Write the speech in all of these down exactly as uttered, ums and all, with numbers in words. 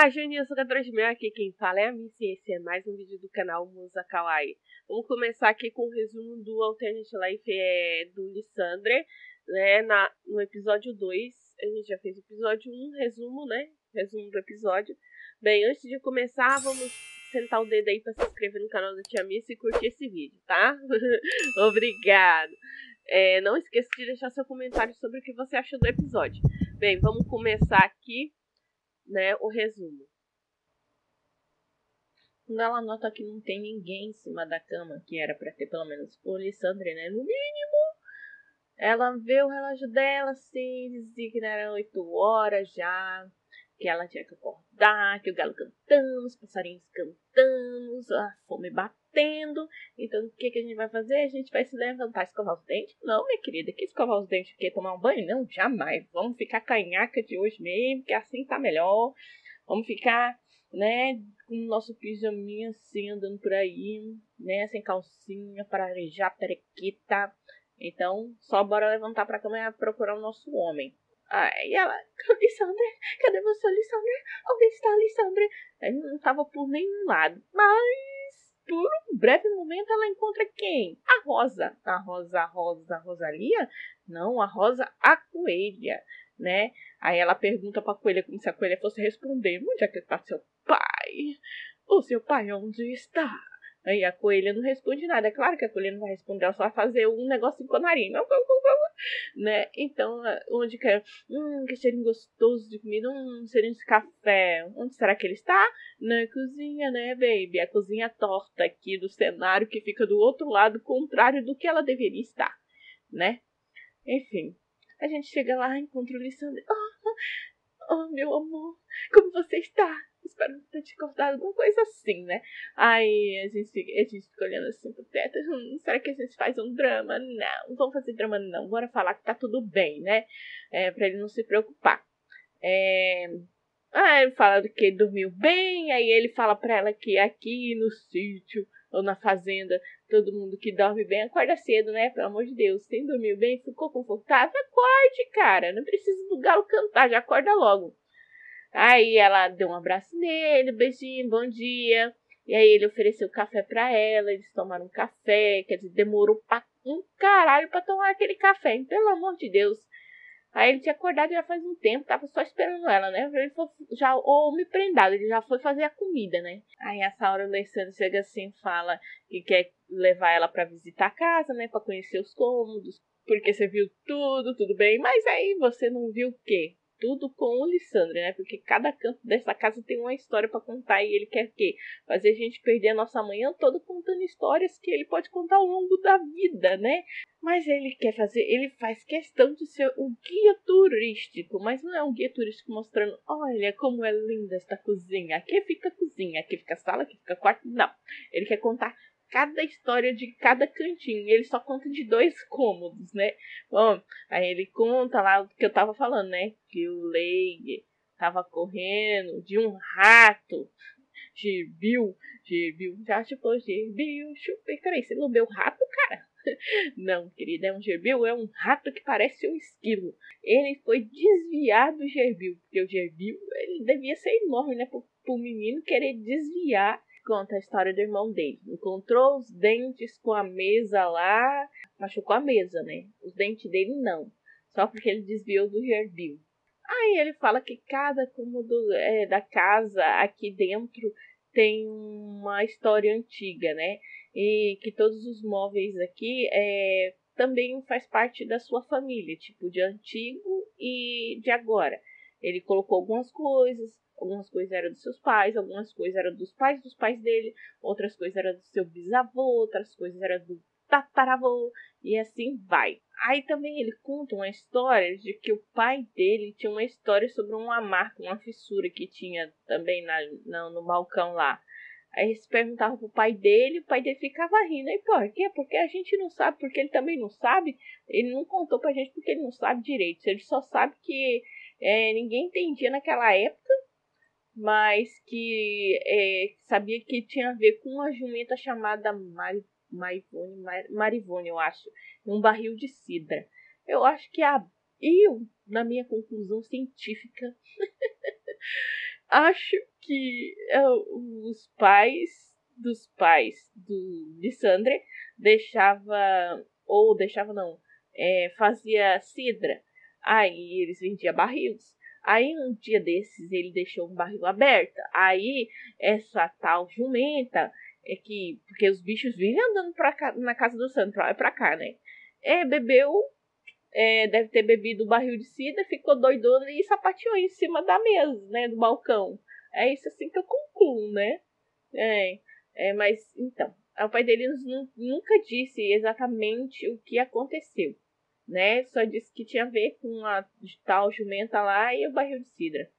Olá, Juninho, eu sou a Mil, aqui quem fala é a Missy e esse é mais um vídeo do canal Musa Kawaii. Vamos começar aqui com o resumo do Alternate Life é, do Lissandre, né, na, no episódio dois. A gente já fez o episódio um, resumo, né, resumo do episódio. Bem, antes de começar, vamos sentar o dedo aí para se inscrever no canal da Tia Missy e curtir esse vídeo, tá? Obrigado! É, não esqueça de deixar seu comentário sobre o que você achou do episódio. Bem, vamos começar aqui, né, o resumo. Quando ela nota que não tem ninguém em cima da cama, que era pra ter pelo menos o Lissandre, né, no mínimo, ela vê o relógio dela, assim, dizia que eram oito horas já, que ela tinha que acordar, que o galo cantando, os passarinhos cantando, a fome batendo. Então, o que, que a gente vai fazer? A gente vai se levantar, escovar os dentes? Não, minha querida, que escovar os dentes? Que tomar um banho? Não, jamais. Vamos ficar canhaca de hoje mesmo, que assim tá melhor. Vamos ficar, né, com o nosso pijaminha assim, andando por aí, né, sem calcinha, para arejar, perequita. Então, só bora levantar pra cama e procurar o nosso homem. Aí ela, Lissandre, cadê você, Lissandre? Onde está Lissandre? Aí não tava por nenhum lado. Mas, por um breve momento, ela encontra quem? A Rosa. A Rosa, a Rosa, a Rosalia? Não, a Rosa, a coelha, né? Aí ela pergunta pra coelha como se a coelha fosse responder. Onde é que está seu pai? O seu pai onde está? Aí a coelha não responde nada. É claro que a coelha não vai responder, ela só vai fazer um negocinho com a nariz. Né? Então, onde que é? Hum, que cheirinho gostoso de comida. Hum, cheirinho de café. Onde será que ele está? Na cozinha, né, baby? A cozinha torta aqui do cenário que fica do outro lado, contrário do que ela deveria estar, né? Enfim, a gente chega lá e encontra o Lissandre. Oh, oh, meu amor, como você está? Espero não ter te cortado, alguma coisa assim, né? Aí a gente, fica, a gente fica olhando assim pro teto. Hum, será que a gente faz um drama? Não, não vamos fazer drama não. Bora falar que tá tudo bem, né? É, pra ele não se preocupar. É... Ah, ele fala que ele dormiu bem. Aí ele fala pra ela que aqui no sítio ou na fazenda, todo mundo que dorme bem acorda cedo, né? Pelo amor de Deus. Quem dormiu bem, ficou confortável, acorde, cara. Não precisa do galo cantar, já acorda logo. Aí ela deu um abraço nele, um beijinho, bom dia. E aí ele ofereceu café pra ela, eles tomaram um café, quer dizer, demorou pra um caralho pra tomar aquele café, hein? Pelo amor de Deus. Aí ele tinha acordado já faz um tempo, tava só esperando ela, né? Ele foi já homem prendado, ele já foi fazer a comida, né? Aí essa hora o Alessandro chega assim e fala que quer levar ela pra visitar a casa, né? Pra conhecer os cômodos, porque você viu tudo, tudo bem. Mas aí você não viu o quê? Tudo com o Lissandre, né? Porque cada canto dessa casa tem uma história pra contar e ele quer o quê? Fazer a gente perder a nossa manhã toda contando histórias que ele pode contar ao longo da vida, né? Mas ele quer fazer, ele faz questão de ser um guia turístico, mas não é um guia turístico mostrando, olha como é linda esta cozinha, aqui fica a cozinha, aqui fica a sala, aqui fica o quarto, não. Ele quer contar cada história de cada cantinho, ele só conta de dois cômodos, né? Bom, aí ele conta lá o que eu tava falando, né? Que o Leigh tava correndo de um rato, Gerbil, Gerbil, já chupou Gerbil, chupei, peraí, você não deu rato, cara? Não, querida, é um gerbil, é um rato que parece um esquilo. Ele foi desviar do gerbil, porque o gerbil, ele devia ser enorme, né, pro, pro menino querer desviar. Conta a história do irmão dele. Encontrou os dentes com a mesa lá, machucou a mesa, né? Os dentes dele não, só porque ele desviou do gerbil. Aí ele fala que cada cômodo é, da casa aqui dentro tem uma história antiga, né? E que todos os móveis aqui é, também faz parte da sua família, tipo de antigo e de agora. Ele colocou algumas coisas, algumas coisas eram dos seus pais, algumas coisas eram dos pais dos pais dele, outras coisas eram do seu bisavô, outras coisas eram do tataravô, e assim vai. Aí também ele conta uma história de que o pai dele tinha uma história sobre uma marca, uma fissura que tinha também na, na, no balcão lá. Aí eles perguntavam pro pai dele, o pai dele ficava rindo. E por quê? Porque a gente não sabe, porque ele também não sabe. Ele não contou pra gente porque ele não sabe direito. Ele só sabe que é, ninguém entendia naquela época, mas que é, sabia que tinha a ver com uma jumenta chamada Mari, Marivone, Mar, Marivone, eu acho, um barril de cidra. Eu acho que a eu, na minha conclusão científica, acho que uh, os pais dos pais do Lissandre deixava, ou deixava não, é, fazia cidra. Aí eles vendiam barris. Aí um dia desses ele deixou um barril aberto. Aí essa tal jumenta é que, porque os bichos vivem andando pra cá, na casa do Sandro, pra lá e pra cá, né? É, bebeu, é, deve ter bebido o barril de cidra, ficou doidona e sapateou em cima da mesa, né, do balcão. É isso assim que eu concluo, né? É, é mas então, o pai dele nunca disse exatamente o que aconteceu, né? Só disse que tinha a ver com a tal jumenta lá e o barril de cidra.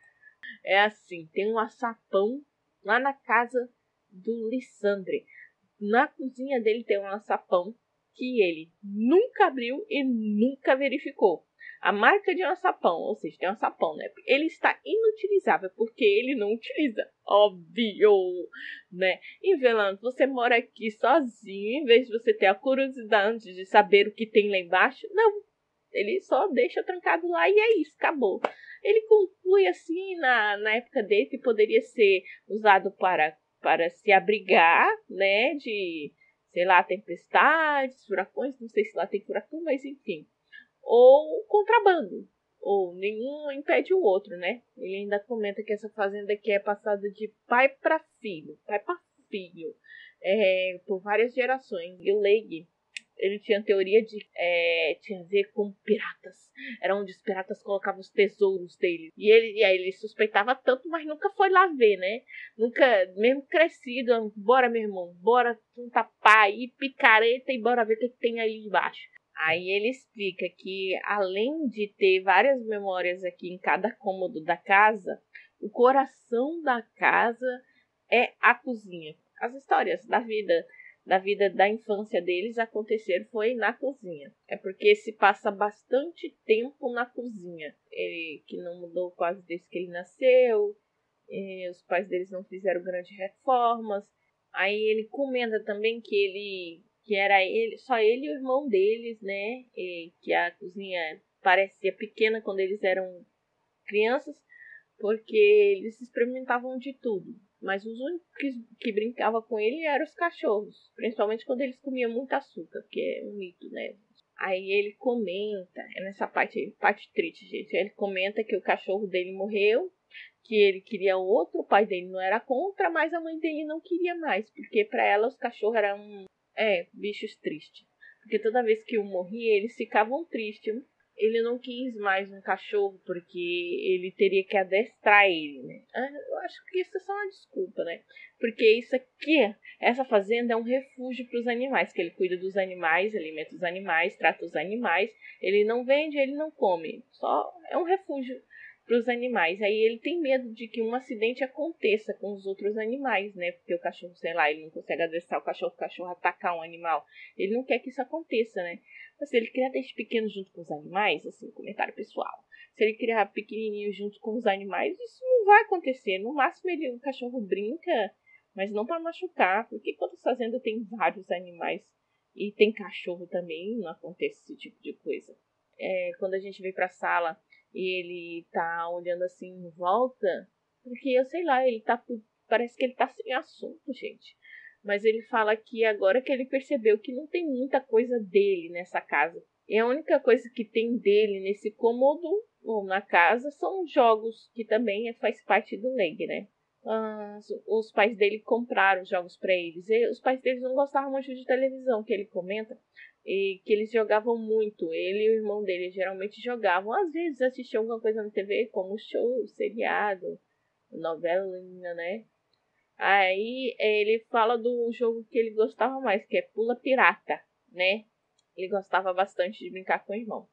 É assim, tem um açapão lá na casa do Lissandre. Na cozinha dele tem um açapão que ele nunca abriu e nunca verificou. A marca de um açapão, ou seja, tem um açapão, né? Ele está inutilizável porque ele não utiliza. Óbvio, né? E Velando, você mora aqui sozinho, em vez de você ter a curiosidade de saber o que tem lá embaixo, não. Ele só deixa trancado lá e é isso, acabou. Ele conclui assim na, na época dele que poderia ser usado para para se abrigar, né, de, sei lá, tempestades, furacões, não sei se lá tem furacão, mas enfim. Ou contrabando, ou nenhum impede o outro, né? Ele ainda comenta que essa fazenda aqui é passada de pai para filho, pai para filho, é, por várias gerações. E o Leigh, ele tinha teoria de é, tinha a ver com piratas. Era onde os piratas colocavam os tesouros dele. E ele, e aí ele suspeitava tanto, mas nunca foi lá ver, né? Nunca, mesmo crescido, bora, meu irmão, bora juntar pá aí, picareta e bora ver o que, que tem ali embaixo. Aí ele explica que, além de ter várias memórias aqui em cada cômodo da casa, o coração da casa é a cozinha. As histórias da vida da vida da infância deles acontecer foi na cozinha. É porque se passa bastante tempo na cozinha. Ele que não mudou quase desde que ele nasceu. Os pais deles não fizeram grandes reformas. Aí ele comenta também que ele que era ele, só ele e o irmão deles, né? E que a cozinha parecia pequena quando eles eram crianças, porque eles experimentavam de tudo. Mas os únicos que, que brincavam com ele eram os cachorros. Principalmente quando eles comiam muito açúcar, que é um mito, né? Aí ele comenta, é nessa parte, parte triste, gente. Ele comenta que o cachorro dele morreu, que ele queria outro, o pai dele não era contra, mas a mãe dele não queria mais, porque para ela os cachorros eram, é, bichos tristes. Porque toda vez que um morria, eles ficavam tristes. Ele não quis mais um cachorro porque ele teria que adestrar ele, né? Eu acho que isso é só uma desculpa, né? Porque isso aqui, essa fazenda é um refúgio para os animais, que ele cuida dos animais, alimenta os animais, trata os animais. Ele não vende, ele não come. Só é um refúgio para os animais. Aí ele tem medo de que um acidente aconteça com os outros animais, né? Porque o cachorro, sei lá, ele não consegue adestrar o cachorro, o cachorro atacar um animal. Ele não quer que isso aconteça, né? Mas se ele criar desde pequeno junto com os animais, assim, comentário pessoal. Se ele criar pequenininho junto com os animais, isso não vai acontecer. No máximo, ele, o cachorro brinca, mas não para machucar. Porque quando a fazenda tem vários animais e tem cachorro também, não acontece esse tipo de coisa. É, quando a gente vem pra sala e ele tá olhando assim em volta, porque eu sei lá, ele tá, parece que ele tá sem assunto, gente. Mas ele fala que agora que ele percebeu que não tem muita coisa dele nessa casa. E a única coisa que tem dele nesse cômodo ou na casa são jogos, que também faz parte do Leigh, né? Ah, os pais dele compraram jogos para eles. E os pais deles não gostavam muito de televisão, que ele comenta, e que eles jogavam muito. Ele e o irmão dele geralmente jogavam. Às vezes assistiam alguma coisa na T V, como show, seriado, novela, né? Aí ele fala do jogo que ele gostava mais, que é Pula Pirata, né? Ele gostava bastante de brincar com o irmão.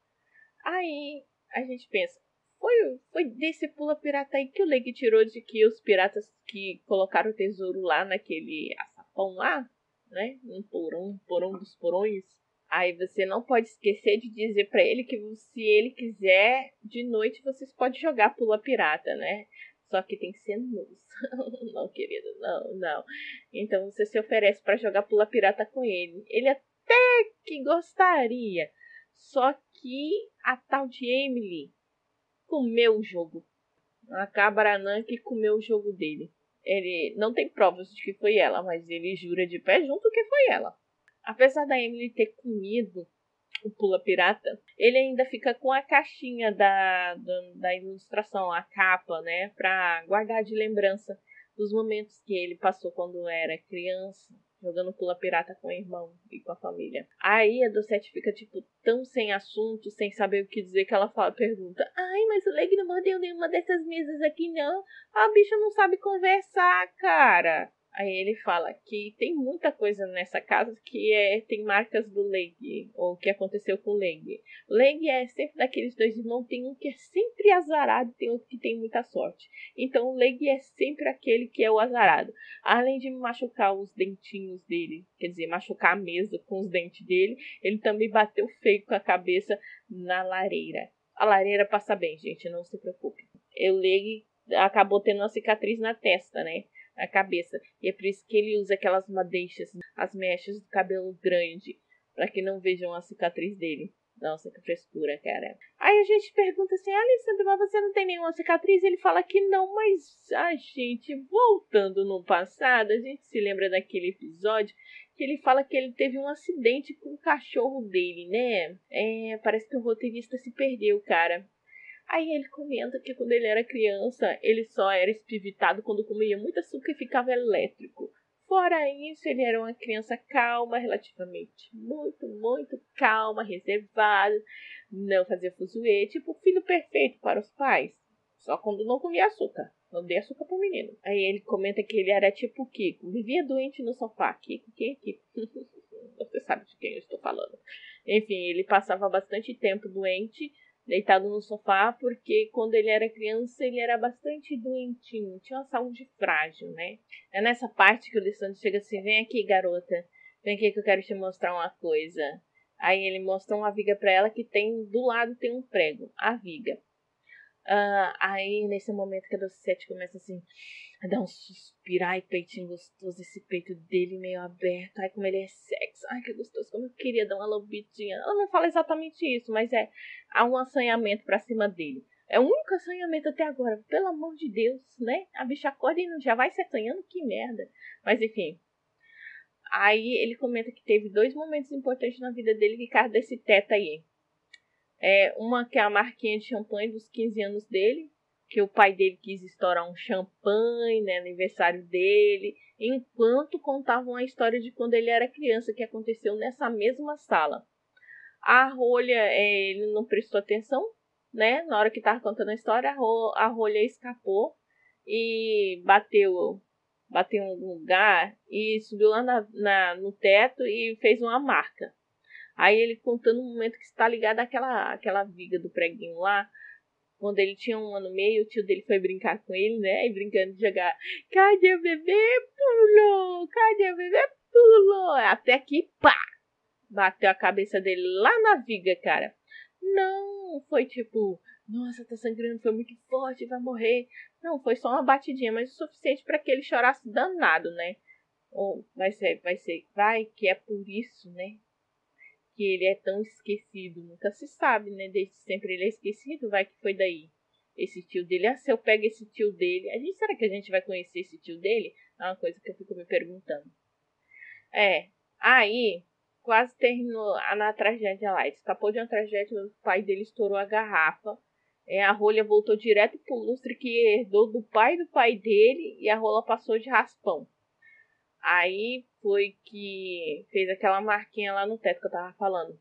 Aí a gente pensa, foi, foi desse Pula Pirata aí que o Leigh tirou de que os piratas que colocaram o tesouro lá naquele açapão lá, né? Um porão, um porão dos porões. Aí você não pode esquecer de dizer para ele que se ele quiser, de noite vocês podem jogar Pula Pirata, né? Só que tem que ser luz. Não, querido, não, não. Então você se oferece para jogar Pula Pirata com ele. Ele até que gostaria. Só que a tal de Emily comeu o jogo. A cabra anã que comeu o jogo dele. Ele não tem provas de que foi ela, mas ele jura de pé junto que foi ela. Apesar da Emily ter comido o Pula Pirata, ele ainda fica com a caixinha da, da, da ilustração, a capa, né? Pra guardar de lembrança dos momentos que ele passou quando era criança, jogando Pula Pirata com o irmão e com a família. Aí a Docete fica, tipo, tão sem assunto, sem saber o que dizer, que ela fala, pergunta: ai, mas o Leg não mordeu nenhuma dessas mesas aqui, não? A bicha não sabe conversar, cara. Aí ele fala que tem muita coisa nessa casa que é, tem marcas do Leg, ou que aconteceu com o Leg. O Leg é sempre daqueles dois irmãos, tem um que é sempre azarado e tem outro que tem muita sorte. Então o Leg é sempre aquele que é o azarado. Além de machucar os dentinhos dele, quer dizer, machucar a mesa com os dentes dele, ele também bateu feio com a cabeça na lareira. A lareira passa bem, gente, não se preocupe. O Leg acabou tendo uma cicatriz na testa, né? A cabeça. E é por isso que ele usa aquelas madeixas, as mechas do cabelo grande, para que não vejam a cicatriz dele. Nossa, que frescura, cara. Aí a gente pergunta assim: Alessandro, mas você não tem nenhuma cicatriz? Ele fala que não, mas a gente, voltando no passado, a gente se lembra daquele episódio que ele fala que ele teve um acidente com o cachorro dele, né? É, parece que o roteirista se perdeu, cara. Aí ele comenta que quando ele era criança, ele só era espivitado quando comia muito açúcar e ficava elétrico. Fora isso, ele era uma criança calma, relativamente muito, muito calma, reservada, não fazia fuzuê, tipo o filho perfeito para os pais. Só quando não comia açúcar. Não dei açúcar pro menino. Aí ele comenta que ele era tipo o Kiko, vivia doente no sofá. Kiko, quem é Kiko? Você sabe de quem eu estou falando. Enfim, ele passava bastante tempo doente, deitado no sofá, porque quando ele era criança ele era bastante doentinho, tinha uma saúde frágil, né? É nessa parte que o Lissandro chega assim: vem aqui, garota, vem aqui que eu quero te mostrar uma coisa. Aí ele mostra uma viga pra ela que tem, do lado tem um prego, a viga. Uh, aí nesse momento que a Docete começa assim a dar um suspiro, ai, peitinho gostoso, esse peito dele meio aberto, ai, como ele é sexy, ai, que gostoso, como eu queria dar uma lambidinha. Ela não fala exatamente isso, mas é, há um assanhamento pra cima dele. É o único assanhamento até agora, pelo amor de Deus, né? A bicha acorda e já vai se assanhando, que merda. Mas enfim, aí ele comenta que teve dois momentos importantes na vida dele que cara desse teto aí. É, uma que é a marquinha de champanhe dos quinze anos dele, que o pai dele quis estourar um champanhe, né, aniversário dele, enquanto contavam a história de quando ele era criança, que aconteceu nessa mesma sala. A rolha, é, ele não prestou atenção, né, na hora que estava contando a história, a, ro- a rolha escapou e bateu, bateu em algum lugar e subiu lá na, na, no teto e fez uma marca. Aí ele contando um momento que está ligado àquela, àquela viga do preguinho lá, quando ele tinha um ano e meio, o tio dele foi brincar com ele, né? E brincando de jogar, cadê o bebê? Pulou! Cadê o bebê? Pulou! Até que, pá! Bateu a cabeça dele lá na viga, cara. Não, foi tipo, nossa, tá sangrando, foi muito forte, vai morrer. Não, foi só uma batidinha, mas o suficiente para que ele chorasse danado, né? Ou vai ser, vai ser, vai que é por isso, né? Que ele é tão esquecido, nunca se sabe, né? Desde sempre ele é esquecido, vai que foi daí. Esse tio dele, ah, se eu pego esse tio dele, a gente, será que a gente vai conhecer esse tio dele? É uma coisa que eu fico me perguntando. É, aí quase terminou a, na tragédia lá. Ele escapou de uma tragédia, o pai dele estourou a garrafa. É, a rolha voltou direto pro lustre que herdou do pai do pai dele e a rola passou de raspão. Aí foi que fez aquela marquinha lá no teto que eu tava falando.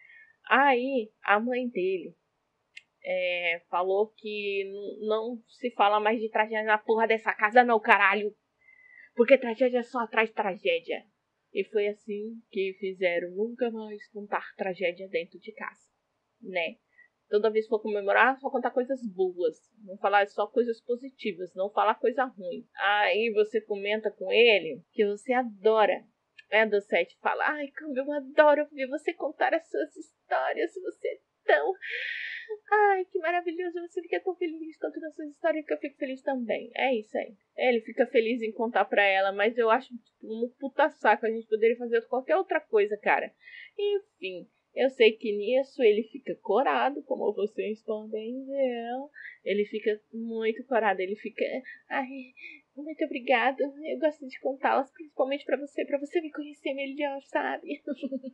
Aí a mãe dele é, falou que n- não se fala mais de tragédia na porra dessa casa não, caralho. Porque tragédia só traz tragédia. E foi assim que fizeram nunca mais contar tragédia dentro de casa, né? Toda vez que for comemorar, só contar coisas boas. Não falar só coisas positivas, não falar coisa ruim. Aí você comenta com ele que você adora. É, do sete fala, ai, como eu adoro ouvir você contar as suas histórias. Você é tão... Ai, que maravilhoso. Você fica tão feliz contando as suas histórias que eu fico feliz também. É isso aí. Ele fica feliz em contar pra ela, mas eu acho tipo, um puta saco. A gente poderia fazer qualquer outra coisa, cara. Enfim... Eu sei que nisso ele fica corado, como vocês podem ver. Ele fica muito corado, ele fica... Ai, muito obrigada, eu gosto de contá-las, principalmente pra você, pra você me conhecer melhor, sabe?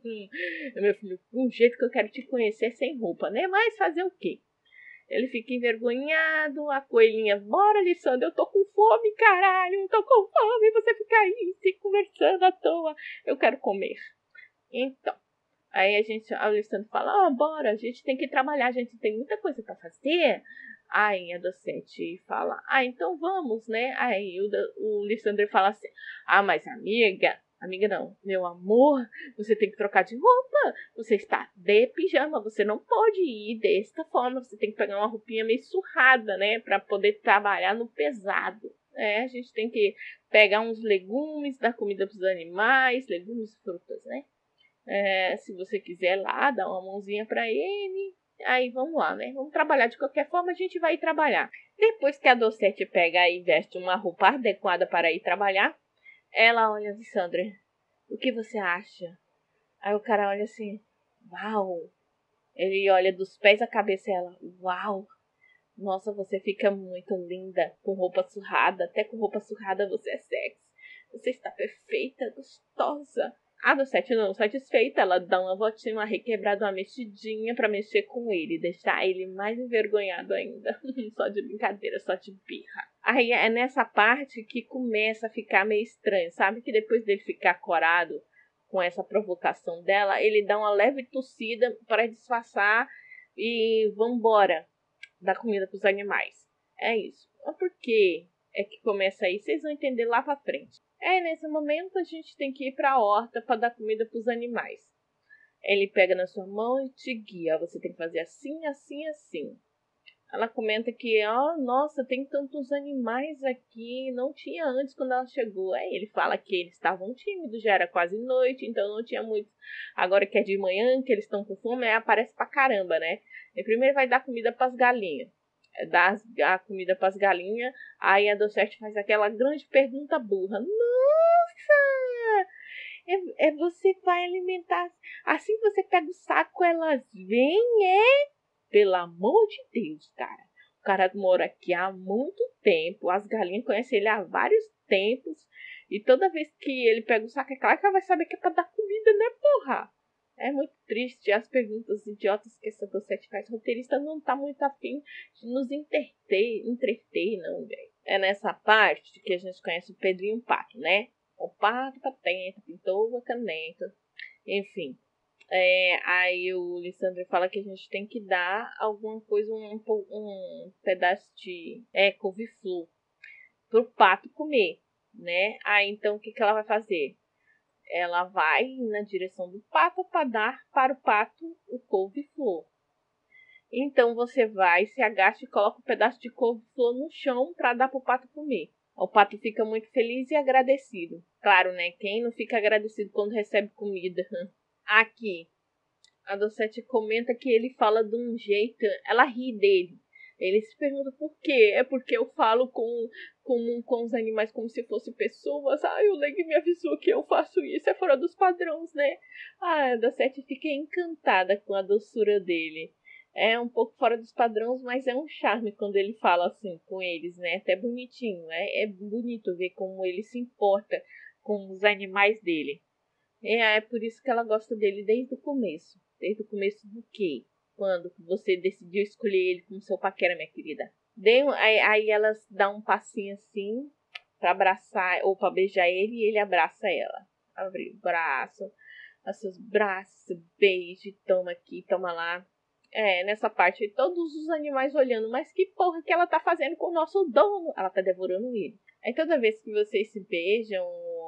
Meu filho, o jeito que eu quero te conhecer é sem roupa, né? Mas fazer o quê? Ele fica envergonhado, a coelhinha, bora, Lissandra, eu tô com fome, caralho, eu tô com fome, você fica aí se conversando à toa, eu quero comer. Então, aí a gente, a Lissandra fala, ó, oh, bora, a gente tem que trabalhar, a gente tem muita coisa pra fazer. Aí a docente fala, ah, então vamos, né? Aí o, o Lissandra fala assim, ah, mas amiga, amiga não, meu amor, você tem que trocar de roupa, você está de pijama, você não pode ir desta forma, você tem que pegar uma roupinha meio surrada, né? Pra poder trabalhar no pesado. É, a gente tem que pegar uns legumes, dar comida pros animais, legumes e frutas, né? É, se você quiser lá, dar uma mãozinha para ele. Aí vamos lá, né? Vamos trabalhar de qualquer forma, a gente vai ir trabalhar. Depois que a docente pega e veste uma roupa adequada para ir trabalhar, ela olha, Sandra, o que você acha? Aí o cara olha assim, uau. Ele olha dos pés à cabeça e ela, uau. Nossa, você fica muito linda com roupa surrada. Até com roupa surrada você é sexy. Você está perfeita, gostosa. A docete não satisfeita, ela dá uma voltinha, uma requebrada, uma mexidinha pra mexer com ele, deixar ele mais envergonhado ainda. Só de brincadeira, só de birra. Aí é nessa parte que começa a ficar meio estranho, sabe? Que depois dele ficar corado com essa provocação dela, ele dá uma leve tossida para disfarçar e vambora dar comida pros animais. É isso. Mas por que é que começa aí? Vocês vão entender lá pra frente. É, nesse momento a gente tem que ir pra horta para dar comida pros animais. Ele pega na sua mão e te guia. Você tem que fazer assim, assim, assim. Ela comenta que, ó, oh, nossa, tem tantos animais aqui, não tinha antes quando ela chegou. Aí ele fala que eles estavam tímidos, já era quase noite, então não tinha muitos. Agora que é de manhã, que eles estão com fome, aí aparece pra caramba, né? E primeiro vai dar comida pras galinhas. Dá a comida pras galinhas, aí a docete faz aquela grande pergunta burra. Nossa! É, é você vai alimentar, assim que você pega o saco, elas vêm, é? Pelo amor de Deus, cara. O cara mora aqui há muito tempo. As galinhas conhecem ele há vários tempos. E toda vez que ele pega o saco, é claro que ela vai saber que é pra dar comida, né, porra? É muito triste as perguntas idiotas que essa docete faz. O roteirista não tá muito afim de nos entreter, entreter não, velho. É nessa parte que a gente conhece o Pedrinho Pato, né? O pato, patenta, pintou a caneta. Enfim. É, aí o Lissandro fala que a gente tem que dar alguma coisa, um, um pedaço de é, couve-flor pro pato comer, né? Aí então o que, que ela vai fazer? Ela vai na direção do pato para dar para o pato o couve-flor. Então você vai, se agacha e coloca um pedaço de couve-flor no chão para dar para o pato comer. O pato fica muito feliz e agradecido. Claro, né? Quem não fica agradecido quando recebe comida? Aqui, a docete comenta que ele fala de um jeito, ela ri dele. Ele se pergunta por quê? É porque eu falo com, com, com os animais como se fossem pessoas. Ai, o Leg me avisou que eu faço isso, é fora dos padrões, né? Ah, a docete fica encantada com a doçura dele. É um pouco fora dos padrões, mas é um charme quando ele fala assim com eles, né? Até bonitinho, né? É bonito ver como ele se importa com os animais dele. É, é por isso que ela gosta dele desde o começo. Desde o começo do quê? Quando você decidiu escolher ele como seu paquera, minha querida. Dei, aí, aí elas dão um passinho assim pra abraçar ou pra beijar ele e ele abraça ela. Abre o braço, os seus braços, beijo, toma aqui, toma lá. É, nessa parte, todos os animais olhando, mas que porra que ela tá fazendo com o nosso dono? Ela tá devorando ele. Aí toda vez que vocês se beijam,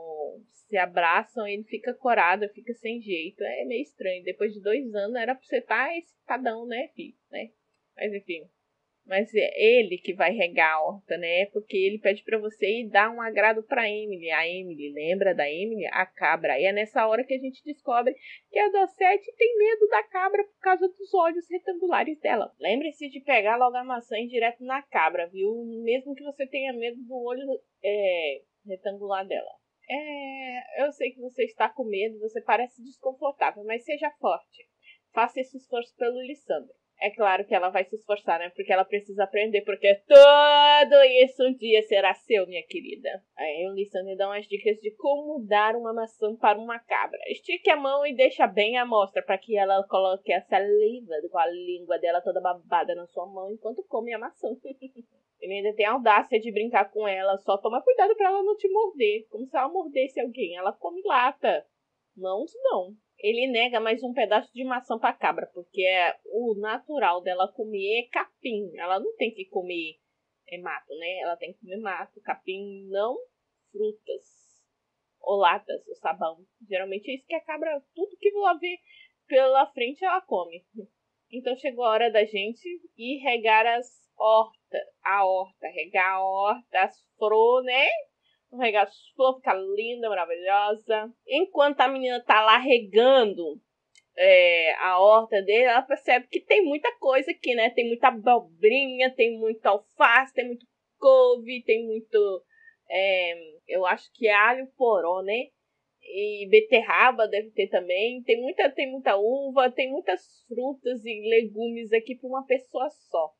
se abraçam, ele fica corado, fica sem jeito. É meio estranho. Depois de dois anos era pra você estar excitadão, né, filho? Né? Mas enfim. Mas é ele que vai regar a horta, né? Porque ele pede pra você ir dar um agrado pra Emily. A Emily, lembra da Emily? A cabra. E é nessa hora que a gente descobre que a docete tem medo da cabra por causa dos olhos retangulares dela. Lembre-se de pegar logo a maçã e ir direto na cabra, viu? Mesmo que você tenha medo do olho é, retangular dela. É, eu sei que você está com medo, você parece desconfortável, mas seja forte. faça esse esforço pelo Lissandra. É claro que ela vai se esforçar, né? Porque ela precisa aprender, porque tudo isso um dia será seu, minha querida. Aí o Lissandra dá umas dicas de como dar uma maçã para uma cabra. Estique a mão e deixa bem à mostra, para que ela coloque a saliva com a língua dela toda babada na sua mão enquanto come a maçã. Ele ainda tem a audácia de brincar com ela, só toma cuidado para ela não te morder. Como se ela mordesse alguém. Ela come lata. Mãos não. Ele nega mais um pedaço de maçã pra cabra, porque é, o natural dela comer é capim. Ela não tem que comer é, mato, né? Ela tem que comer mato, capim, não frutas, ou latas, ou sabão. Geralmente é isso que a cabra, tudo que ela vê pela frente, ela come. Então chegou a hora da gente ir regar as hortas, a horta, regar a horta, as flores, né? Regar as flores, ficar linda, maravilhosa. Enquanto a menina tá lá regando é, a horta dele, ela percebe que tem muita coisa aqui, né? Tem muita abobrinha, tem muito alface, tem muito couve, tem muito... É, eu acho que é alho poró, né? E beterraba deve ter também. Tem muita, tem muita uva, tem muitas frutas e legumes aqui para uma pessoa só.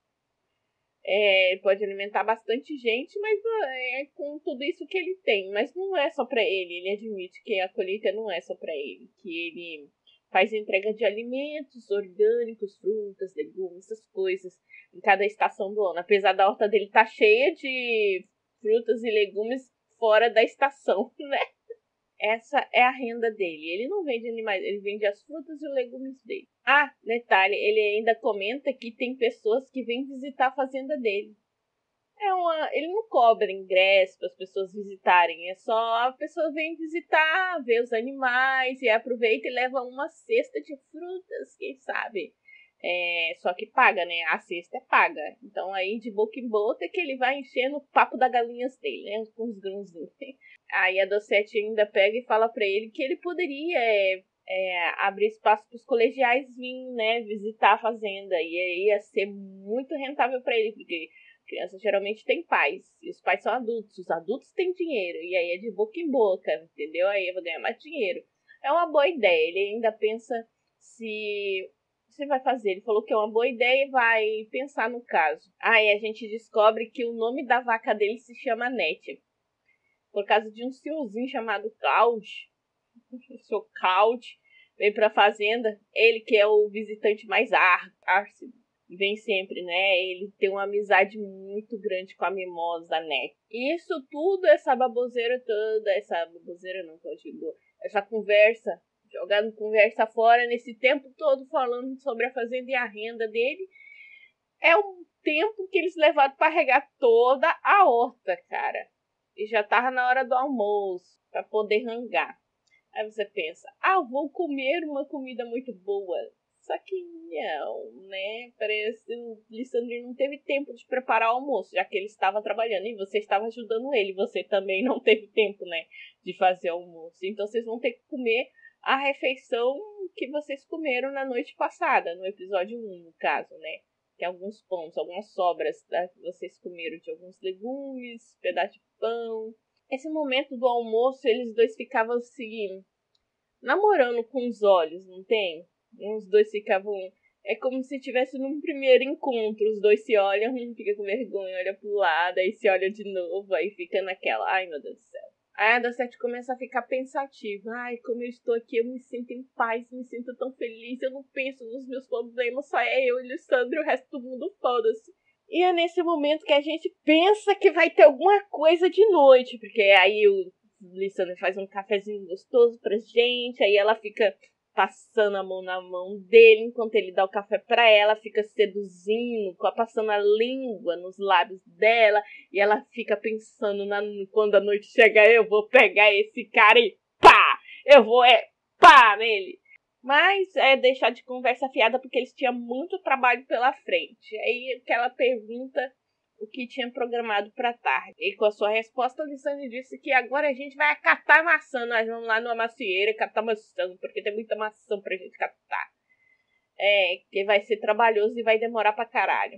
É, pode alimentar bastante gente, mas é com tudo isso que ele tem. Mas não é só para ele. Ele admite que a colheita não é só para ele. Que ele faz entrega de alimentos orgânicos, frutas, legumes, essas coisas, em cada estação do ano. Apesar da horta dele estar tá cheia de frutas e legumes fora da estação, né? Essa é a renda dele. Ele não vende animais, ele vende as frutas e os legumes dele. Ah, detalhe, ele ainda comenta que tem pessoas que vêm visitar a fazenda dele. É uma, ele não cobra ingresso para as pessoas visitarem, é só a pessoa vem visitar, ver os animais e aproveita e leva uma cesta de frutas, quem sabe. É, só que paga, né? A cesta é paga. Então aí de boca em boca é que ele vai enchendo o papo das galinhas dele, né? Com os grãozinhos. Aí a Docete ainda pega e fala pra ele que ele poderia é, é, abrir espaço para os colegiais virem, né? Visitar a fazenda. E aí ia ser muito rentável para ele, porque crianças geralmente têm pais. E os pais são adultos. Os adultos têm dinheiro. E aí é de boca em boca, entendeu? Aí eu vou ganhar mais dinheiro. É uma boa ideia. Ele ainda pensa se... você vai fazer? Ele falou que é uma boa ideia e vai pensar no caso. Aí a gente descobre que o nome da vaca dele se chama Nete. Por causa de um senhorzinho chamado Cloud. O senhor Cloud veio pra fazenda. Ele que é o visitante mais ácido. Vem sempre, né? Ele tem uma amizade muito grande com a mimosa Nete. E isso tudo, essa baboseira toda, essa baboseira não, que eu digo, essa conversa, jogando conversa fora nesse tempo todo falando sobre a fazenda e a renda dele, é o tempo que eles levaram para regar toda a horta, cara. E já tava na hora do almoço, para poder rangar. Aí você pensa, ah, vou comer uma comida muito boa. Só que não, né? Parece que o Lissandro não teve tempo de preparar o almoço, já que ele estava trabalhando e você estava ajudando ele. Você também não teve tempo, né, de fazer o almoço. Então vocês vão ter que comer a refeição que vocês comeram na noite passada, no episódio um, no caso, né? Tem alguns pontos, algumas sobras tá? Que vocês comeram de alguns legumes, pedaço de pão. Esse momento do almoço, eles dois ficavam assim, namorando com os olhos, não tem? Os dois ficavam... É como se estivesse num primeiro encontro. Os dois se olham, um fica com vergonha, olha pro lado, aí se olha de novo, aí fica naquela... Ai, meu Deus do céu. Aí a Docete começa a ficar pensativa. Ai, como eu estou aqui, eu me sinto em paz, me sinto tão feliz, eu não penso nos meus problemas, só é eu e o Lissandro e o resto do mundo foda-se. E é nesse momento que a gente pensa que vai ter alguma coisa de noite, porque aí o Lissandro faz um cafezinho gostoso pra gente, aí ela fica passando a mão na mão dele enquanto ele dá o café pra ela, fica seduzindo, passando a língua nos lábios dela, e ela fica pensando na, quando a noite chegar, eu vou pegar esse cara e pá! Eu vou é pá nele! Mas é deixar de conversa fiada porque eles tinham muito trabalho pela frente. Aí que ela pergunta o que tinha programado para tarde. E com a sua resposta, a Lissandra disse que agora a gente vai catar maçã. Nós vamos lá numa macieira catar maçã, porque tem muita maçã pra gente catar. É, que vai ser trabalhoso e vai demorar pra caralho.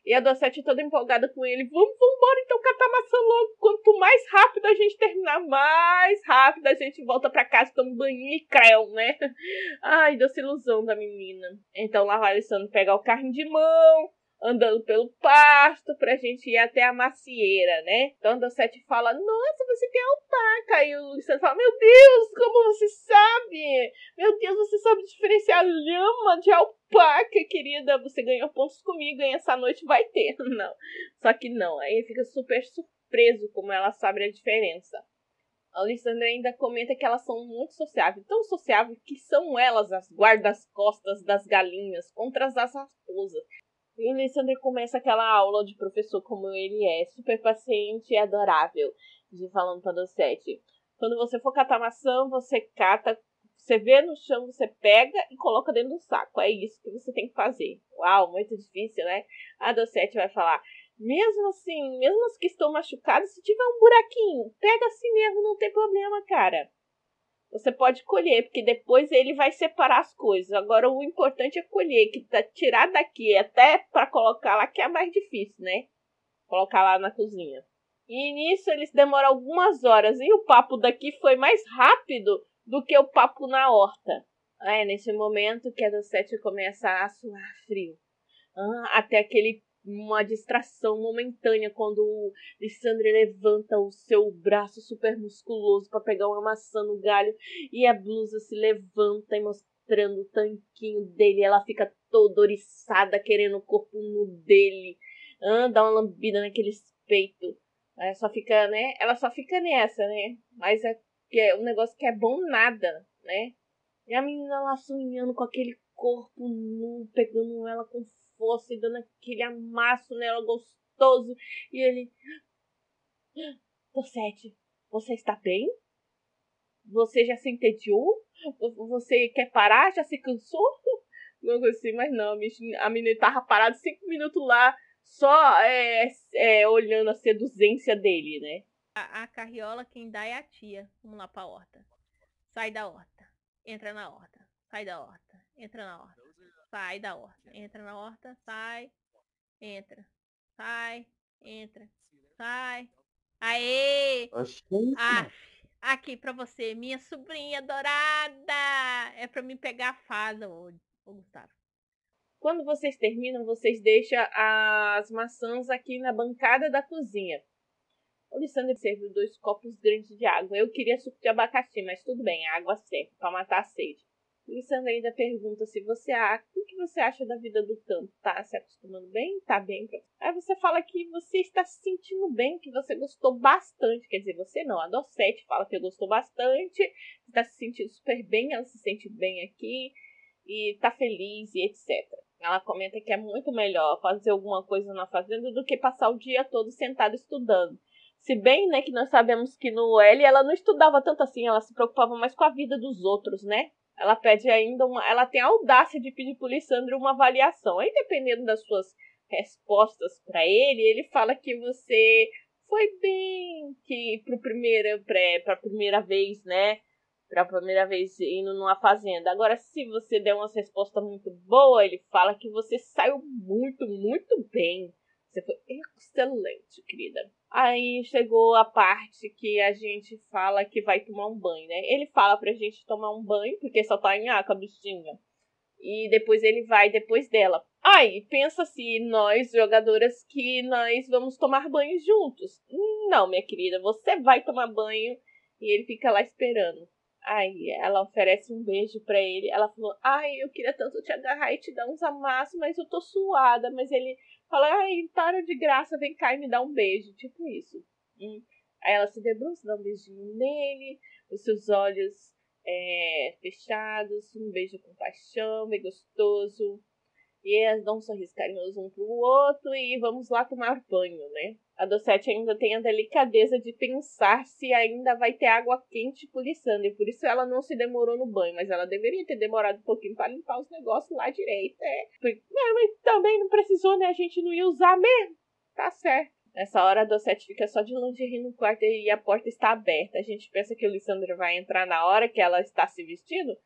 E a Docete toda empolgada com ele. Vamos, vamos embora então catar maçã logo. Quanto mais rápido a gente terminar, mais rápido a gente volta pra casa, toma banho e creu, né? Ai, deu-se ilusão da menina. Então lá vai Alessandro pegar o carrinho de mão, andando pelo pasto pra gente ir até a macieira, né? Então a Docete fala, nossa, você tem alpaca. Aí o Alessandro fala, meu Deus, como você sabe? Meu Deus, você sabe diferenciar lhama de alpaca. Paca, querida, você ganhou pontos comigo, e essa noite vai ter. Não, só que não. Aí ele fica super surpreso como ela sabe a diferença. A Alessandra ainda comenta que elas são muito sociáveis. Tão sociáveis que são elas as guardas-costas das galinhas contra as raposas. E o Alessandra começa aquela aula de professor como ele é, super paciente e adorável. De falando pra Docete. Quando você for catar maçã, você cata... Você vê no chão, você pega e coloca dentro do saco. É isso que você tem que fazer. Uau, muito difícil, né? A Docete vai falar, mesmo assim, mesmo as que estão machucadas, se tiver um buraquinho, pega assim mesmo, não tem problema, cara. Você pode colher, porque depois ele vai separar as coisas. Agora, o importante é colher, que tá, tirar daqui até para colocar lá, que é mais difícil, né? Colocar lá na cozinha. E nisso eles demoram algumas horas. E o papo daqui foi mais rápido do que o papo na horta. É nesse momento que a Docete começa a suar frio. Ah, até aquele uma distração momentânea quando o Lissandre levanta o seu braço super musculoso para pegar uma maçã no galho e a blusa se levanta e mostrando o tanquinho dele. Ela fica toda oriçada querendo o corpo nu dele. Ah, dá uma lambida naqueles peitos. Ela só fica, né? Ela só fica nessa, né? Mas é que é um negócio que é bom nada, né? E a menina lá sonhando com aquele corpo nu, pegando ela com força e dando aquele amasso nela gostoso. E ele... Docete, você está bem? Você já se entediou? Você quer parar? Já se cansou? Não assim, mas não. A menina tava parada cinco minutos lá, só é, é, olhando a seduzência dele, né? A, a carriola quem dá é a tia. Vamos lá pra horta. Sai da horta. Entra na horta. Sai da horta. Entra na horta. Sai da horta. Entra na horta. Sai. Entra. Sai. Entra. Sai. Aê! Ah, aqui pra você, minha sobrinha dourada. É pra me pegar a fada hoje, ô Gustavo. Quando vocês terminam, vocês deixam as maçãs aqui na bancada da cozinha. O Lissandro serviu dois copos grandes de água. Eu queria suco de abacaxi, mas tudo bem, a água serve para matar a sede. O Lissandro ainda pergunta se você acha, o que você acha da vida do campo? Tá se acostumando bem? Tá bem? Aí você fala que você está se sentindo bem, que você gostou bastante. Quer dizer, você não, a Docete fala que gostou bastante, está se sentindo super bem, ela se sente bem aqui e tá feliz e etcétera. Ela comenta que é muito melhor fazer alguma coisa na fazenda do que passar o dia todo sentado estudando. Se bem, né, que nós sabemos que no L ela não estudava tanto assim, ela se preocupava mais com a vida dos outros, né? Ela pede ainda uma, ela tem a audácia de pedir pro Lissandro uma avaliação. Aí, dependendo das suas respostas para ele, ele fala que você foi bem, que pro primeira, pra, pra primeira vez, né? Pra primeira vez indo numa fazenda. Agora, se você der uma resposta muito boa, ele fala que você saiu muito, muito bem. Você foi excelente, querida. Aí chegou a parte que a gente fala que vai tomar um banho, né? Ele fala pra gente tomar um banho, porque só tá em água, a bichinha. E depois ele vai depois dela. Aí, pensa se nós, jogadoras, que nós vamos tomar banho juntos. Não, minha querida, você vai tomar banho e ele fica lá esperando. Aí ela oferece um beijo pra ele. Ela falou, ai, eu queria tanto te agarrar e te dar uns amassos, mas eu tô suada. Mas ele fala, ai, para de graça, vem cá e me dá um beijo. Tipo isso. Hum. Aí ela se debruça, dá um beijinho nele, os seus olhos é, fechados, um beijo com paixão, bem gostoso. E elas dão um sorriso carinhoso um pro outro e vamos lá tomar banho, né? A Docete ainda tem a delicadeza de pensar se ainda vai ter água quente pro Lissandro. E por isso ela não se demorou no banho. Mas ela deveria ter demorado um pouquinho para limpar os negócios lá direito. É. Porque, mas também não precisou, né? A gente não ia usar mesmo. Tá certo. Nessa hora a Docete fica só de lingerie no quarto e a porta está aberta. A gente pensa que o Lissandro vai entrar na hora que ela está se vestindo.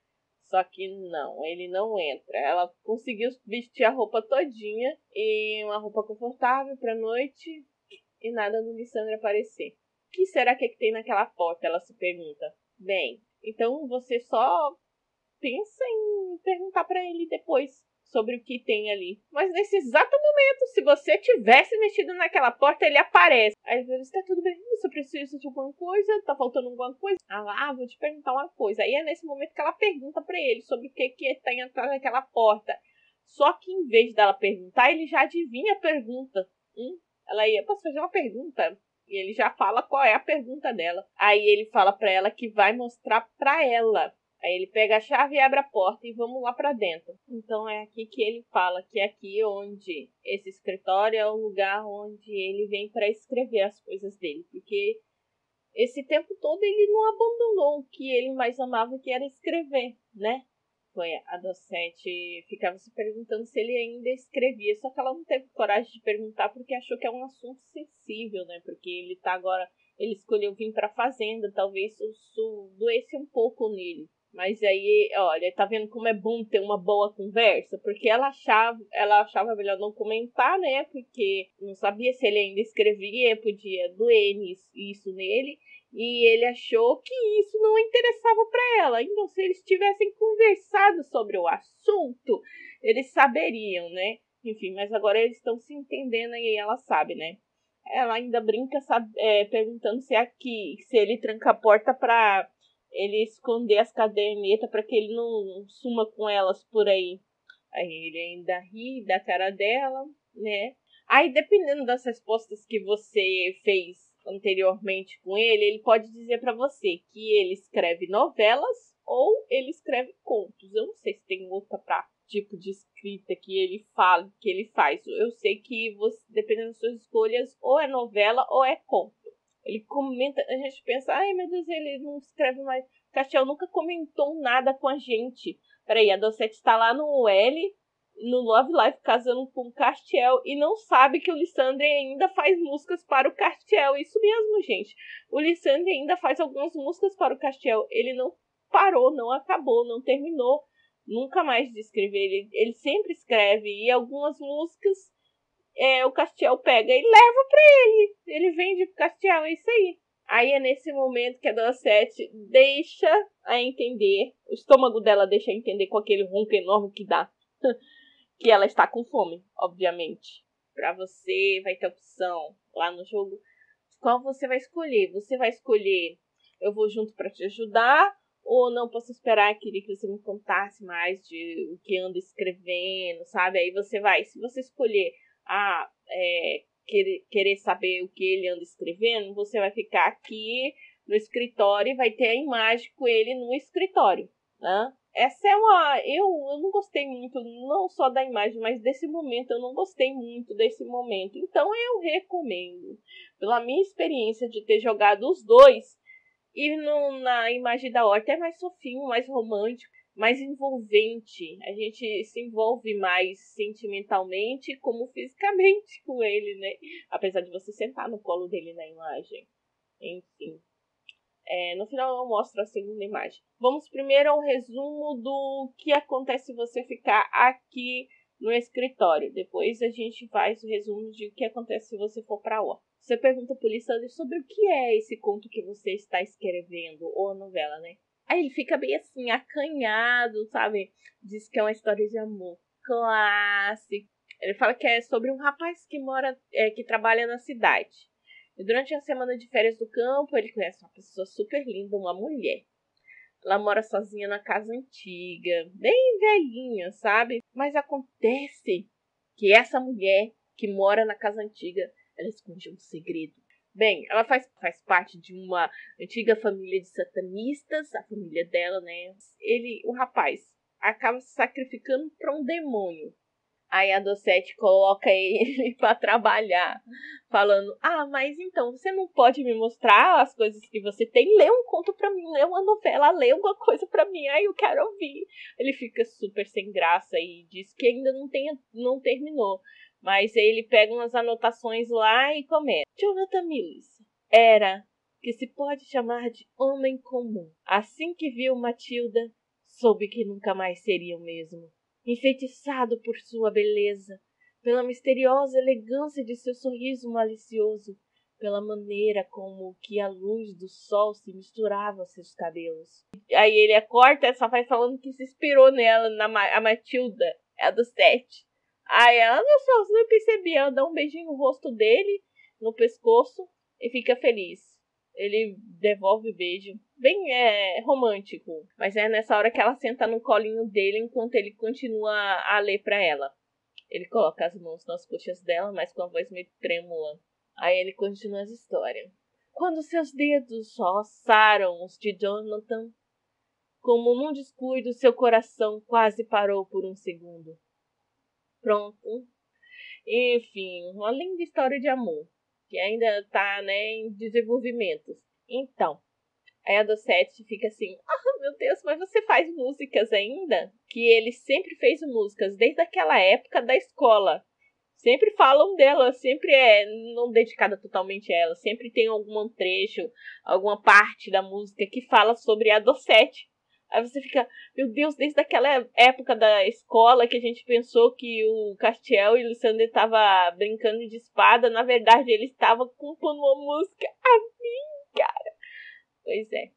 Só que não, ele não entra. Ela conseguiu vestir a roupa todinha e uma roupa confortável pra noite e nada do Lissandra aparecer. O que será que, é que tem naquela porta? Ela se pergunta. Bem, então você só pensa em perguntar pra ele depois sobre o que tem ali. Mas nesse exato momento, se você tivesse mexido naquela porta, ele aparece. Aí ele diz, tá tudo bem, você precisa de alguma coisa? Tá faltando alguma coisa? Ah lá, vou te perguntar uma coisa. Aí é nesse momento que ela pergunta pra ele sobre o que que tem atrás daquela porta. Só que em vez dela perguntar, ele já adivinha a pergunta. Hum? Ela ia, posso fazer uma pergunta? E ele já fala qual é a pergunta dela. Aí ele fala pra ela que vai mostrar pra ela. Aí ele pega a chave e abre a porta e vamos lá pra dentro. Então é aqui que ele fala que é aqui onde esse escritório é o lugar onde ele vem pra escrever as coisas dele. Porque esse tempo todo ele não abandonou o que ele mais amava, que era escrever, né? Foi a Docete ficava se perguntando se ele ainda escrevia, só que ela não teve coragem de perguntar porque achou que é um assunto sensível, né? Porque ele tá agora, ele escolheu vir pra fazenda, talvez isso doesse um pouco nele. Mas aí, olha, tá vendo como é bom ter uma boa conversa? Porque ela achava, ela achava melhor não comentar, né? Porque não sabia se ele ainda escrevia, podia doer isso nele. E ele achou que isso não interessava para ela. Então, se eles tivessem conversado sobre o assunto, eles saberiam, né? Enfim, mas agora eles estão se entendendo e ela sabe, né? Ela ainda brinca sabe, é, perguntando se é aqui, se ele tranca a porta para ele esconder as cadernetas para que ele não suma com elas por aí. Aí ele ainda ri da cara dela, né? Aí, dependendo das respostas que você fez anteriormente com ele, ele pode dizer para você que ele escreve novelas ou ele escreve contos. Eu não sei se tem outro pra, tipo de escrita que ele fala, que ele faz. Eu sei que você, dependendo das suas escolhas, ou é novela ou é conto. Ele comenta, a gente pensa, ai meu Deus, ele não escreve mais. Castiel nunca comentou nada com a gente. Peraí, a Docete está lá no L, no Love Life, casando com o Castiel e não sabe que o Lissandre ainda faz músicas para o Castiel. Isso mesmo, gente. O Lissandre ainda faz algumas músicas para o Castiel. Ele não parou, não acabou, não terminou nunca mais de escrever. Ele, ele sempre escreve e algumas músicas é, o Castiel pega e leva para ele. Ele vende pro Castiel, é isso aí. Aí é nesse momento que a Docete deixa a entender, o estômago dela deixa a entender com aquele ronco enorme que dá, que ela está com fome, obviamente. Para você vai ter opção lá no jogo. Qual você vai escolher? Você vai escolher eu vou junto para te ajudar ou não posso esperar, queria que você me contasse mais de o que anda escrevendo, sabe? Aí você vai, se você escolher a é, querer, querer saber o que ele anda escrevendo, você vai ficar aqui no escritório e vai ter a imagem com ele no escritório, né? Essa é uma... Eu, eu não gostei muito, não só da imagem, mas desse momento. Eu não gostei muito desse momento. Então eu recomendo, pela minha experiência de ter jogado os dois, ir no, na imagem da Horta é mais fofinho, mais romântico, mais envolvente. A gente se envolve mais sentimentalmente como fisicamente com ele, né? Apesar de você sentar no colo dele na imagem. Enfim. É, no final eu mostro a segunda imagem. Vamos primeiro ao resumo do que acontece se você ficar aqui no escritório. Depois a gente faz o resumo de o que acontece se você for para lá. Você pergunta pro Lissandre sobre o que é esse conto que você está escrevendo, ou a novela, né? Aí ele fica bem assim, acanhado, sabe? Diz que é uma história de amor clássica. Ele fala que é sobre um rapaz que mora, é, que trabalha na cidade. E durante a semana de férias do campo, ele conhece uma pessoa super linda, uma mulher. Ela mora sozinha na casa antiga, bem velhinha, sabe? Mas acontece que essa mulher que mora na casa antiga, ela esconde um segredo. Bem, ela faz, faz parte de uma antiga família de satanistas, a família dela, né? Ele, o rapaz, acaba se sacrificando para um demônio. Aí a Docete coloca ele pra trabalhar, falando, ah, mas então, você não pode me mostrar as coisas que você tem? Lê um conto pra mim, lê uma novela, lê alguma coisa pra mim, aí eu quero ouvir. Ele fica super sem graça e diz que ainda não, tem, não terminou. Mas aí ele pega umas anotações lá e começa. Jonathan Mills era que se pode chamar de homem comum. Assim que viu Matilda, Soube que nunca mais seria o mesmo. Enfeitiçado por sua beleza, pela misteriosa elegância de seu sorriso malicioso, pela maneira como que a luz do sol se misturava aos seus cabelos. Aí ele corta essa vai falando que se inspirou nela, na Ma- a Matilda, é a do sete. Aí ela não só não percebia, ela dá um beijinho no rosto dele, no pescoço, e fica feliz. Ele devolve o beijo. Bem é, romântico. Mas é nessa hora que ela senta no colinho dele enquanto ele continua a ler pra ela. Ele coloca as mãos nas coxas dela, mas com a voz meio trêmula. Aí ele continua essa história. Quando seus dedos roçaram os de Jonathan, como num descuido, seu coração quase parou por um segundo. Pronto. Enfim, uma linda história de amor, que ainda tá, né, em desenvolvimento. Então, aí a do sete fica assim, ah, meu Deus, mas você faz músicas ainda? Que ele sempre fez músicas, desde aquela época da escola. Sempre falam dela, sempre é não dedicada totalmente a ela, sempre tem algum trecho, alguma parte da música que fala sobre a Docete. Aí você fica, meu Deus, desde aquela época da escola que a gente pensou que o Castiel e o Lysander estavam brincando de espada, na verdade ele estava compondo uma música a mim, cara. Pois é.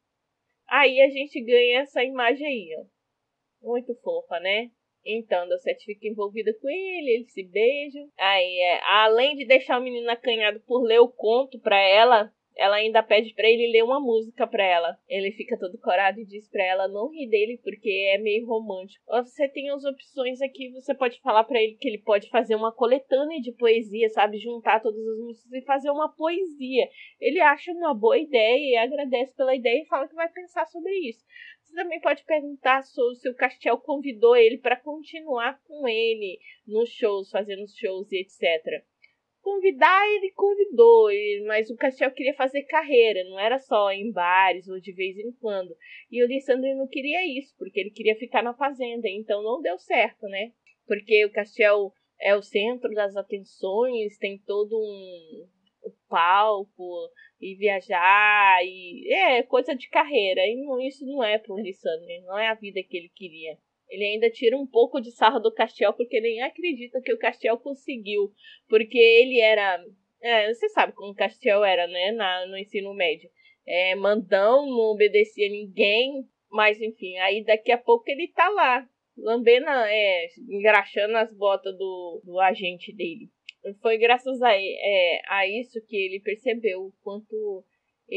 Aí a gente ganha essa imagem aí, ó. Muito fofa, né? Então, a Docete fica envolvida com ele, eles se beijam. Aí, é, além de deixar o menino acanhado por ler o conto pra ela, ela ainda pede pra ele ler uma música pra ela. Ele fica todo corado e diz pra ela não rir dele, porque é meio romântico. Você tem as opções aqui, você pode falar pra ele que ele pode fazer uma coletânea de poesia, sabe? Juntar todas as músicas e fazer uma poesia. Ele acha uma boa ideia e agradece pela ideia e fala que vai pensar sobre isso. Você também pode perguntar se o Castiel convidou ele para continuar com ele nos shows, fazendo shows e etcétera. Convidar, ele convidou, mas o Castiel queria fazer carreira, não era só em bares ou de vez em quando. E o Lysander não queria isso, porque ele queria ficar na fazenda, então não deu certo, né? Porque o Castiel é o centro das atenções, tem todo um, um palco, e viajar, e é coisa de carreira, e não, isso não é pro Lysander, não é a vida que ele queria. Ele ainda tira um pouco de sarro do Castiel, porque nem acredita que o Castiel conseguiu. Porque ele era... É, você sabe como o Castiel era, né? Na, no ensino médio. É, mandão, não obedecia a ninguém. Mas, enfim, aí daqui a pouco ele tá lá. Lambendo, é, engraxando as botas do, do agente dele. Foi graças a, é, a isso que ele percebeu o quanto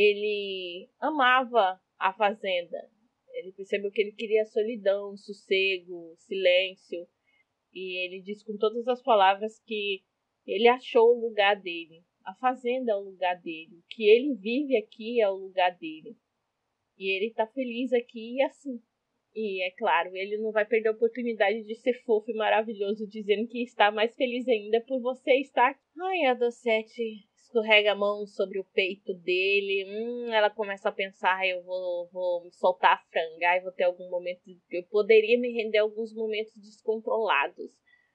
ele amava a fazenda. Ele percebeu que ele queria solidão, sossego, silêncio. E ele diz com todas as palavras que ele achou o lugar dele. A fazenda é o lugar dele. O que ele vive aqui é o lugar dele. E ele tá feliz aqui e assim. E é claro, ele não vai perder a oportunidade de ser fofo e maravilhoso, dizendo que está mais feliz ainda por você estar aqui. Ai, a Docete escorrega a mão sobre o peito dele. Hum, ela começa a pensar, eu vou, vou me soltar a frangar e vou ter algum momento... Eu poderia me render a alguns momentos descontrolados.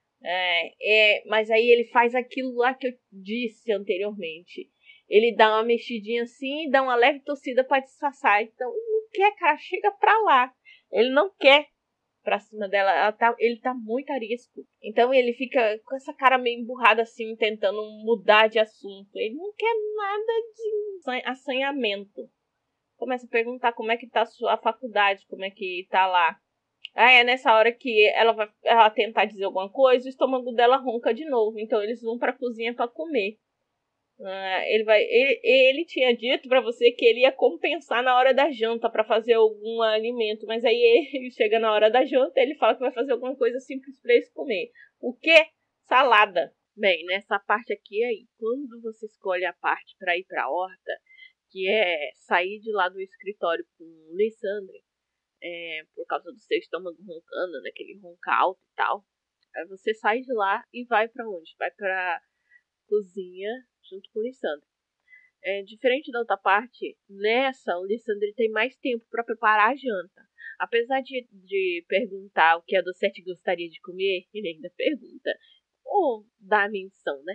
É, é, mas aí ele faz aquilo lá que eu disse anteriormente. Ele dá uma mexidinha assim e dá uma leve torcida para disfarçar. Então, ele não quer, cara, chega pra lá. Ele não quer pra cima dela. Ela tá, ele tá muito arisco. Então ele fica com essa cara meio emburrada assim, tentando mudar de assunto. Ele não quer nada de assanhamento. Começa a perguntar como é que tá a sua faculdade, como é que tá lá. Aí é nessa hora que ela vai ela tentar dizer alguma coisa, o estômago dela ronca de novo. Então eles vão pra cozinha pra comer. Uh, ele, vai, ele, ele tinha dito pra você que ele ia compensar na hora da janta pra fazer algum alimento, mas aí ele chega na hora da janta e ele fala que vai fazer alguma coisa simples pra eles comer. O quê? Salada. Bem, nessa parte aqui aí, quando você escolhe a parte pra ir pra horta, que é sair de lá do escritório com o Lysander, é, por causa do seu estômago roncando, né, aquele ronca alto e tal, aí você sai de lá e vai pra onde? Vai pra cozinha junto com o Lysander. É, diferente da outra parte, nessa o Lysander tem mais tempo para preparar a janta. Apesar de, de perguntar o que a Docete gostaria de comer, ele ainda pergunta, ou dá a menção, né?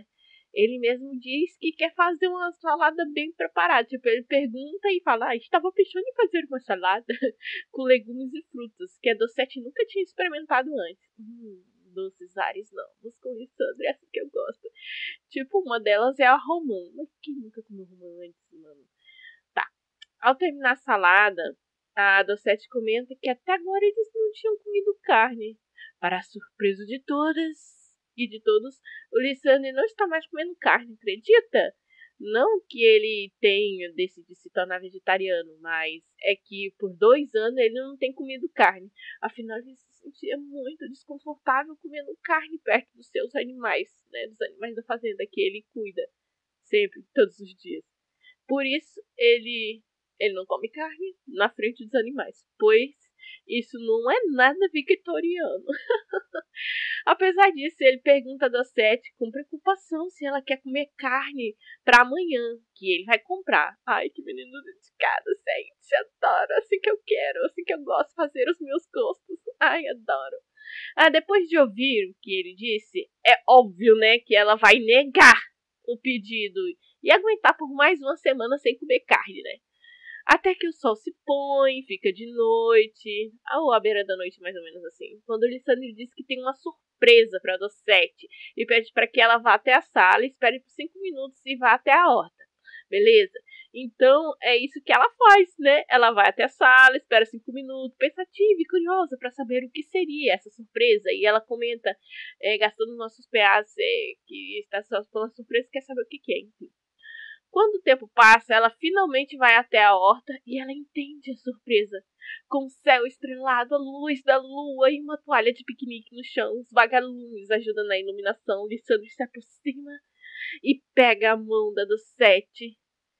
Ele mesmo diz que quer fazer uma salada bem preparada. Tipo, ele pergunta e fala, ah, estava pensando em fazer uma salada com legumes e frutas, que a Docete nunca tinha experimentado antes. Hum, doces ares não. Mas com Lissandra é assim que eu gosto. Tipo, uma delas é a romã. Mas quem nunca comeu romã antes, mano? Tá. Ao terminar a salada, a Docete comenta que até agora eles não tinham comido carne. Para a surpresa de todas e de todos, o Lissandre não está mais comendo carne, acredita? Não que ele tenha decidido se tornar vegetariano, mas é que por dois anos ele não tem comido carne. Afinal, ele se sentia muito desconfortável comendo carne perto dos seus animais, né? Dos animais da fazenda que ele cuida sempre, todos os dias. Por isso, ele, ele não come carne na frente dos animais, pois isso não é nada vitoriano. Apesar disso, ele pergunta a Docete com preocupação se ela quer comer carne para amanhã, que ele vai comprar. Ai, que menino dedicado, gente, adoro, assim que eu quero, assim que eu gosto de fazer os meus gostos. Ai, adoro. Ah, depois de ouvir o que ele disse, é óbvio, né, que ela vai negar o pedido e aguentar por mais uma semana sem comer carne, né? Até que o sol se põe, fica de noite, ou à beira da noite, mais ou menos assim. Quando o Lissandre diz que tem uma surpresa para a Docete e pede para que ela vá até a sala, espere por cinco minutos e vá até a horta. Beleza? Então é isso que ela faz, né? Ela vai até a sala, espera cinco minutos, pensativa e curiosa para saber o que seria essa surpresa. E ela comenta, é, gastando nossos P As, é, que está só pela surpresa, quer saber o que, que é, enfim. Quando o tempo passa, ela finalmente vai até a horta e ela entende a surpresa. Com o céu estrelado, a luz da lua e uma toalha de piquenique no chão, os vagalumes ajudam na iluminação. Lissandre se aproxima e pega a mão da Docete.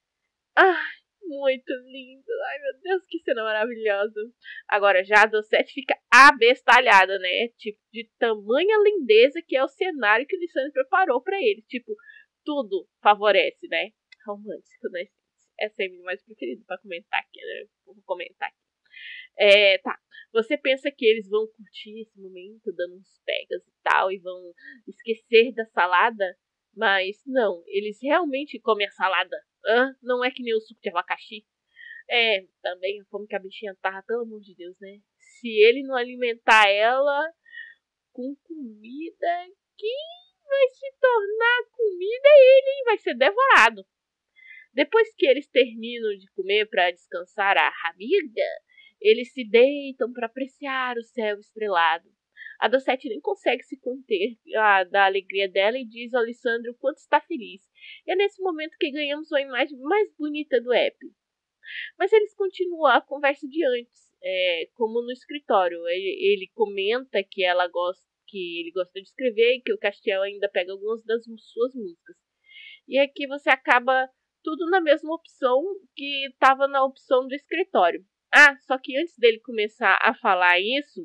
Ai, muito lindo. Ai, meu Deus, que cena maravilhosa. Agora, já a Docete fica abestalhada, né? Tipo, de tamanha lindeza que é o cenário que o Lissandre preparou pra ele. Tipo, tudo favorece, né? Romântico, né? É sempre mais preferido pra comentar aqui, né? Vou comentar aqui. É, tá. Você pensa que eles vão curtir esse momento, dando uns pegas e tal, e vão esquecer da salada? Mas não, eles realmente comem a salada. Hã? Não é que nem o suco de abacaxi. É, também a fome que a bichinha tava, pelo amor de Deus, né? Se ele não alimentar ela com comida, quem vai se tornar comida, ele vai ser devorado. Depois que eles terminam de comer para descansar a amiga, eles se deitam para apreciar o céu estrelado. A Docete nem consegue se conter a, da alegria dela e diz ao Lissandre o quanto está feliz. E é nesse momento que ganhamos a imagem mais bonita do app. Mas eles continuam a conversa de antes, é, como no escritório. Ele, ele comenta que ela gosta, que ele gosta de escrever e que o Castiel ainda pega algumas das suas músicas. E aqui você acaba tudo na mesma opção que estava na opção do escritório. Ah, só que antes dele começar a falar isso,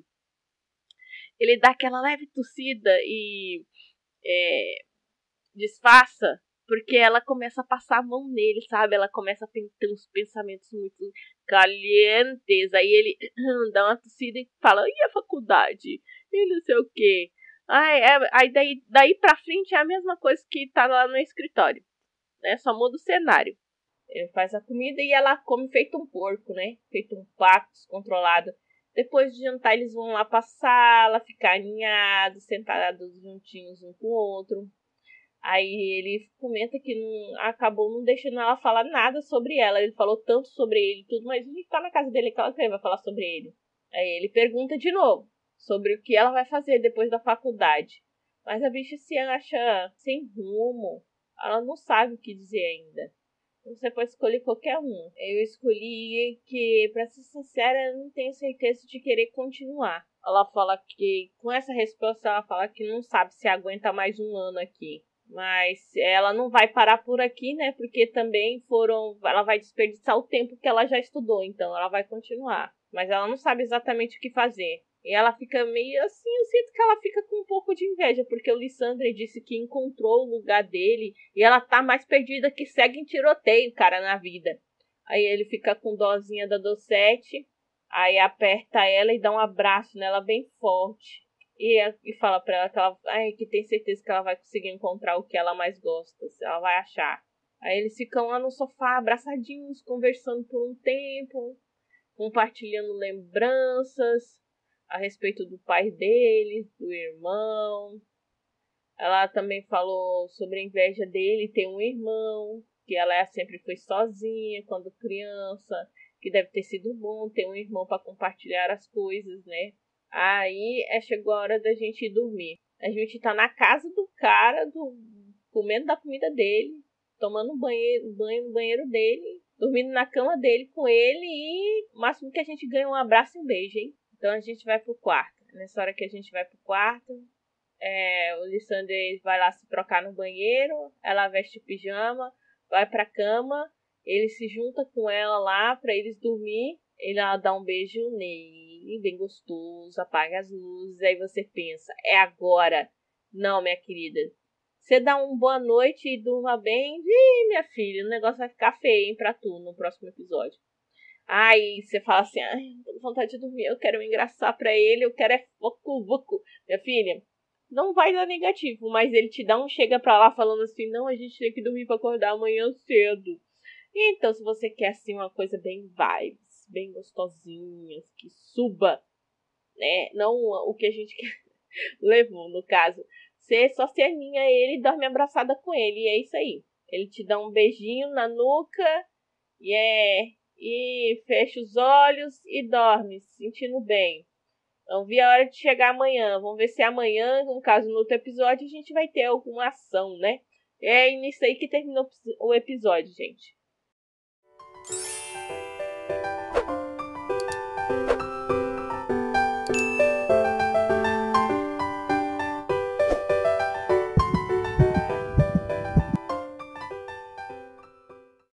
ele dá aquela leve tossida e é, disfarça, porque ela começa a passar a mão nele, sabe? Ela começa a ter uns pensamentos muito calientes. Aí ele dá uma tossida e fala, e a faculdade? E não sei o quê. Aí, é, aí daí, daí pra frente é a mesma coisa que tá lá no escritório, né? Só muda o cenário. Ele faz a comida e ela come feito um porco, né? Feito um pato descontrolado. Depois de jantar, eles vão lá pra sala, ficar aninhados, sentados juntinhos um com o outro. Aí ele comenta que não, acabou não deixando ela falar nada sobre ela. Ele falou tanto sobre ele tudo, mas a gente tá na casa dele que ela vai falar sobre ele. Aí ele pergunta de novo sobre o que ela vai fazer depois da faculdade. Mas a bicha se acha sem rumo. Ela não sabe o que dizer ainda. Você pode escolher qualquer um. Eu escolhi que, pra ser sincera, eu não tenho certeza de querer continuar. Ela fala que, com essa resposta, ela fala que não sabe se aguenta mais um ano aqui. Mas ela não vai parar por aqui, né? Porque também foram... Ela vai desperdiçar o tempo que ela já estudou, então ela vai continuar. Mas ela não sabe exatamente o que fazer. E ela fica meio assim, eu sinto que ela fica com um pouco de inveja, porque o Lissandre disse que encontrou o lugar dele e ela tá mais perdida que segue em tiroteio, cara, na vida. Aí ele fica com dozinha da Docete, aí aperta ela e dá um abraço nela bem forte. E, e fala pra ela que, ela ai, que tem certeza que ela vai conseguir encontrar o que ela mais gosta, se ela vai achar. Aí eles ficam lá no sofá, abraçadinhos, conversando por um tempo, compartilhando lembranças a respeito do pai deles, do irmão. Ela também falou sobre a inveja dele ter um irmão, que ela sempre foi sozinha quando criança, que deve ter sido bom ter um irmão para compartilhar as coisas, né? Aí é, chegou a hora da gente ir dormir. A gente tá na casa do cara, do, comendo da comida dele, tomando banho, banho no banheiro dele, dormindo na cama dele com ele e o máximo que a gente ganha é um abraço e um beijo, hein? Então a gente vai pro quarto. Nessa hora que a gente vai pro quarto, é, o Lissandre vai lá se trocar no banheiro, ela veste o pijama, vai pra cama, ele se junta com ela lá pra eles dormir, ele ela dá um beijo nele, bem gostoso, apaga as luzes, aí você pensa, é agora. Não, minha querida. Você dá uma boa noite e durma bem, ih, minha filha, o negócio vai ficar feio, hein, pra tu no próximo episódio. Aí você fala assim, ai, tô com vontade de dormir, eu quero me engraçar pra ele, eu quero é foco, vucu. Minha filha, não vai dar negativo, mas ele te dá um chega pra lá falando assim, não, a gente tem que dormir pra acordar amanhã cedo. Então, se você quer assim uma coisa bem vibes, bem gostosinhas, que suba, né? Não o que a gente levou, no caso. Você só se aninha a ele e dorme abraçada com ele, e é isso aí. Ele te dá um beijinho na nuca, e é... e fecha os olhos e dorme, se sentindo bem. Não vi a hora de chegar amanhã. Vamos ver se amanhã, no caso, no outro episódio, a gente vai ter alguma ação, né? É nisso aí que terminou o episódio, gente.